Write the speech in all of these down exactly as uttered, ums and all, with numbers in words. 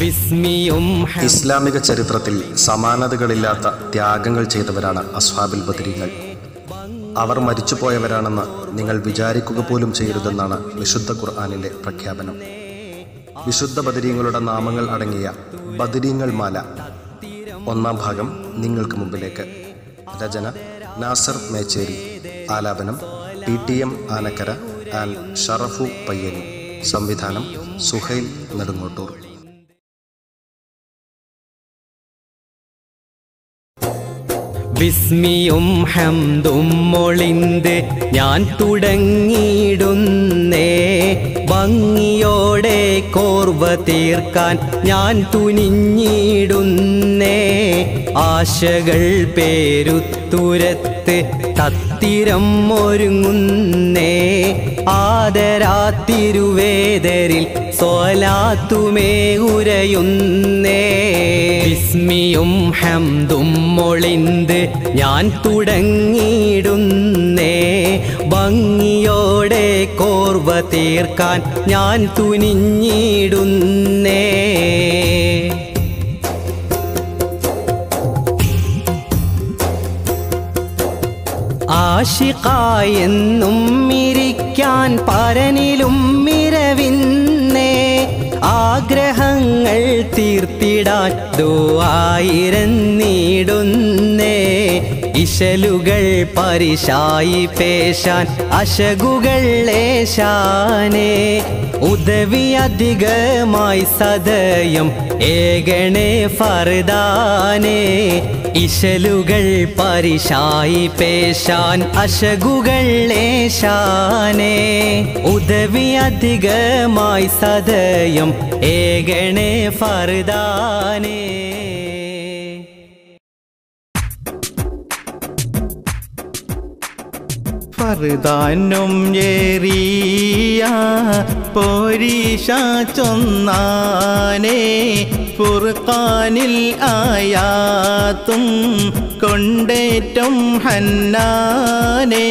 ഇസ്ലാമിക ചരിത്രത്തിൽ സമാനതകളില്ലാത്ത ത്യാഗങ്ങൾ ചെയ്തവരാണ് അസ്ഹാബുൽ ബദരീങ്ങൾ. അവർ മരിച്ചുപോയവരാണെന്ന് നിങ്ങൾ വിചാരിക്കുക പോലും ചെയ്യരുതെന്നാണ് വിശുദ്ധ ഖുർആനിലെ പ്രഖ്യാപനം. വിശുദ്ധ ബദരീങ്ങളുടെ നാമങ്ങൾ അടങ്ങിയ ബദരീങ്ങൾ മാല ഒന്നാം ഭാഗം നിങ്ങൾക്ക് മുമ്പിലേക്ക്. രചന നാസർ മേച്ചേരി. ആലാപനം P T M Anakkara and Sharafu Payyani. സംവിധാനം സുഹൈൽ നെടുങ്ങോട്ടൂർ. വിസ്മിയും ഹംദും മൊളിന്ത് ഞാൻ തുടങ്ങിയിടുന്നേ, ഭംഗിയോടെ കോർവ തീർക്കാൻ ഞാൻ തുനിഞ്ഞിടുന്നേ. ആശകൾ പേരുത്തുരത്ത് തത്തിരം ഒരുങ്ങുന്നേ, ആദരാത്തിരുവേദരിൽ സ്വലാത്തുമേ ഉരയുന്നേ. വിസ്മിയും ഹംദും മൊളിന്ത് ഞാൻ തുടങ്ങിയിടുന്നേ, ഭംഗിയോടെ കോർവ തീർക്കാൻ ഞാൻ തുനിഞ്ഞിടുന്നേ. ആശിഖായെന്നും ഇരിക്കാൻ പരനിലും മിരവിന്നേ, ആഗ്രഹങ്ങൾ തീർത്തിടാൻ ദുആയിരന്നിടുന്നേ. ഇശലുകൾ പരിശായി പേശാൻ അശകുകൾ ലേശാനേ, ഉദവി അധികമായി സദയം ഏകണേ ഫർദാനേ. ഇശലുകൾ പരിശായി പേശാൻ അശകുകൾ ലേശാനേ, ഉദവി അധികമായി സദയം ഏകണേ ഫർദാനേ. ഫർദാനും ഏറിയ പോരീഷ ചൊന്നാനേ, ഫുർഖാനിൽ ആയാത്തും കൊണ്ടേറ്റം ഹന്നാനേ.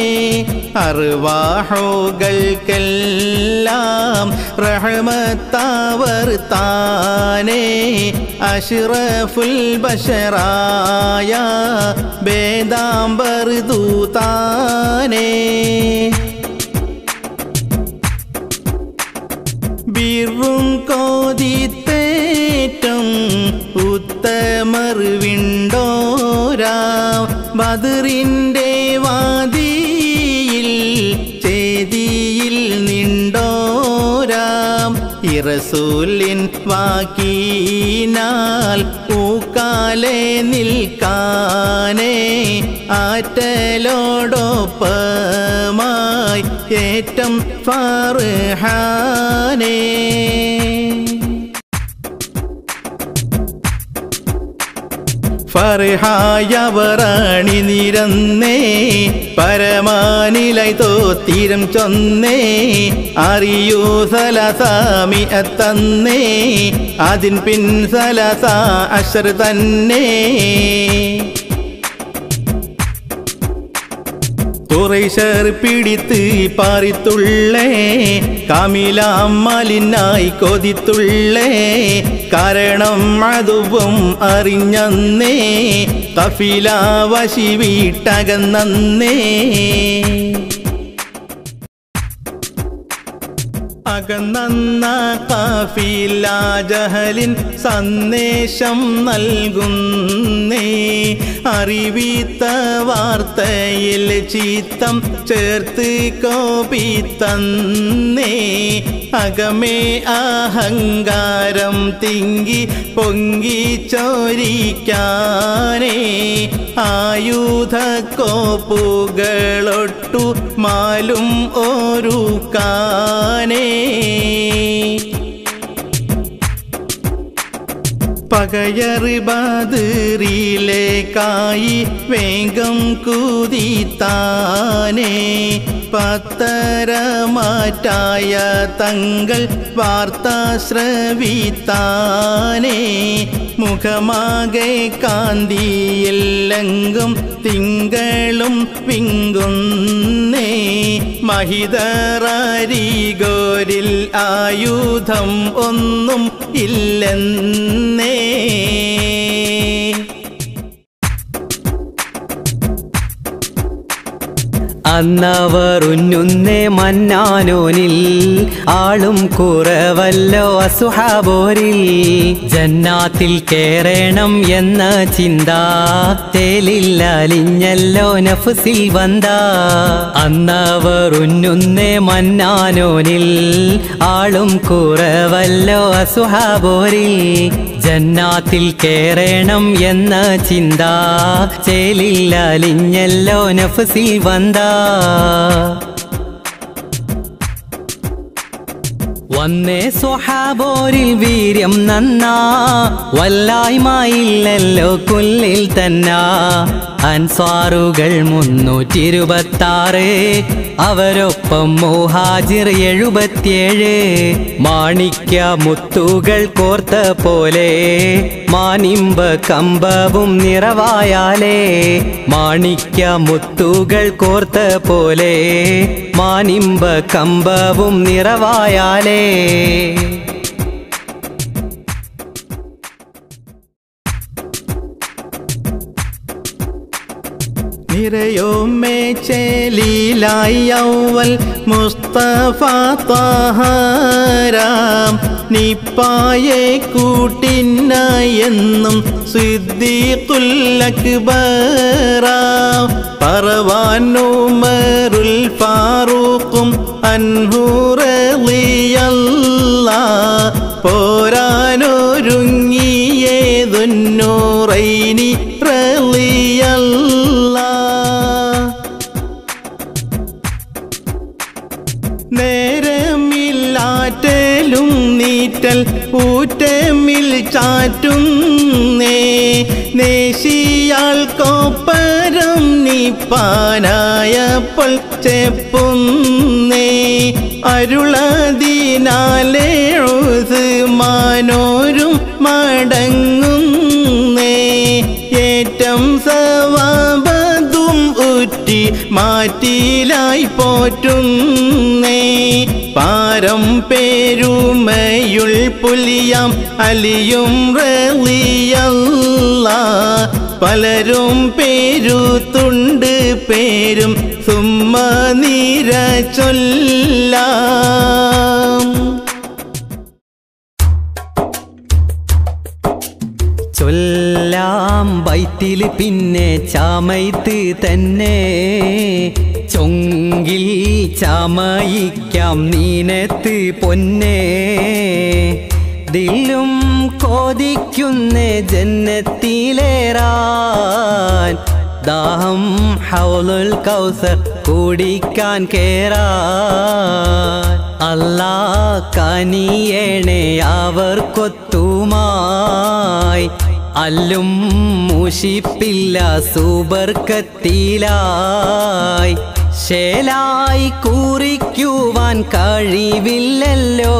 അർവാഹുകൾക്കെല്ലാം റഹ്മത്താവർ താനേ, അഷ്റഫുൽ ബശറായ ബേദാംബർ ദൂതാനേ. ബിറും കോതിത്തേറ്റം ഉത്തമർ വിണ്ടോരാം, ബദറിൻ്റെ വാദിയിൽ ചേതിയിൽ നിണ്ടോരാം. ഇറസൂലിൻ വാക്കീനാൽ പൂക്കാലെ നിൽക്കാനേ, ആറ്റലോടൊപ്പമായി ഏറ്റം ഫർഹാനേ. ഫർഹായവറാണി നിരന്നേ, പരമാനിലൈ തോത്തിരം ചൊന്നേ. അറിയൂ സലസാമി അത്തന്നേ, അതിൻ പിൻ സലസ അശർ തന്നെ. കുറൈശർ പിടിത്ത് പാറിത്തുള്ളേ, കാമിലാമലിനായി കൊതിത്തുള്ളേ. കാരണം അതുവും അറിഞ്ഞന്നേ, കഫില വശി വീട്ടകന്നേ. അകന്ന കാഫില ജഹലിൻ സന്ദേശം നൽകുന്നേ, അറിവിത്ത വാർത്തയിൽ ചിത്തം ചേർത്ത് കോപിത്തന്നേ. അകമേ അഹങ്കാരം തിങ്ങി പൊങ്ങി ചോരിക്കാനേ, ആയുധ കോപ്പുകളൊട്ടു മാലും ഓരുക്കാനേ. പകയർ ബദറിലേക്കായി വേഗം കുതിത്താനേ, പത്തരമാറ്റായ തങ്ങൾ വാർത്ത ശ്രവിത്താനേ. മുഖമാകെ കാന്തിയില്ലെങ്കും തിങ്കളും വിങ്കുന്നേ മഹിതറാരിഗോരിൽ ആയുധം ഒന്നും ഇല്ലെന്നേ അന്നവർ ഉന്നുന്നേ മന്നാനോനിൽ ആളും കുറവല്ലോ അസുഹാബോരിൽ ജന്നാത്തിൽ കേറണം എന്ന ചിന്ത തേലില്ലലിഞ്ഞല്ലോ നഫ്സിൽ വന്ന അന്നവർ ഉന്നുന്നേ മന്നാനോനിൽ ആളും കുറവല്ലോ അസുഹാബോരിൽ ജന്നാത്തിൽ കേറണം എന്ന ചിന്ത ചേലില്ലലിഞ്ഞല്ലോ നഫ്സിൽ വന്ന വന്നേ സ്വഹാബോരിൽ വീര്യം നന്നാ വല്ലായ്മയില്ലല്ലോ കുല്ലിൽ തന്നാ അൻസ്വാറുകൾ മുന്നൂറ്റി ഇരുപത്താറ് അവരൊപ്പം മുഹാജിർ എഴുപത്തിയേഴ് മാണിക്യ മുത്തുകൾ കോർത്ത പോലെ മാനിമ്പ കമ്പവും നിറവായാലേ മാണിക്യ മുത്തുകൾ കോർത്ത പോലെ മാനിമ്പ കമ്പവും നിറവായാലേ നിറയോമേ ചേലിലായി ഔവൽ മുസ്തഫ ത്വഹറാം നിപ്പായെ കൂട്ടിനായെന്നും സിദ്ദീഖുൽ അക്ബറാം പറവാനുമറുൽ ഫാറൂഖും അൻഹു റളിയല്ലാഹ് പോരാനൊരുങ്ങിയേതുന്നൂറൈനി റളിയല്ലാഹ് നേരമില്ലാറ്റലും നീറ്റൽ ഊറ്റമിൽ ചാറ്റുന്നേ നേശിയാൾ കോപ്പരം നിപ്പാനായപ്പോൾ ചെപ്പുന്നേ അരുളതിനാലേ ഉസ്മാനോരും മടങ്ങുന്നേ ഏറ്റം സവാബതും ഉറ്റി മാറ്റിലായി പോറ്റുന്നേ പാരം പേരുമയുൾ പുലിയാം അലിയും റളിയല്ലാഹ് പലരും പേരുത്തുണ്ട് പേരും സുമ്മ നീര ചൊല്ലാം ചൊല്ലാം ബൈത്തിൽ പിന്നെ ചാമൈത്ത് തന്നെ ചൊങ്കിൽ ചാമയിക്കാം നീനത്ത് പൊന്നെ ദില്ലും കോതിക്കുന്ന ജന്നത്തിലേറാൻ ദാഹം ഹൗലുൽ കൗസർ കുടിക്കാൻ കേറാൻ അല്ലാ കനിയേണേ അവർക്കൊത്തുമായി അല്ലും മുഷിപ്പില്ല സുബർക്കത്തിലായി ശേലായി കുറിക്കുവാൻ കഴിവില്ലല്ലോ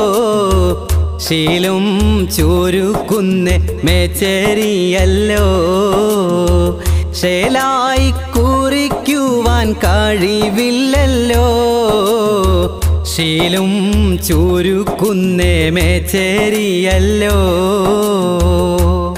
ശീലും ചുരുക്കുന്ന മേച്ചേരിയല്ലോ ശേലായി കുറിക്കുവാൻ കഴിവില്ലല്ലോ ശീലും ചുരുക്കുന്ന മേച്ചേരിയല്ലോ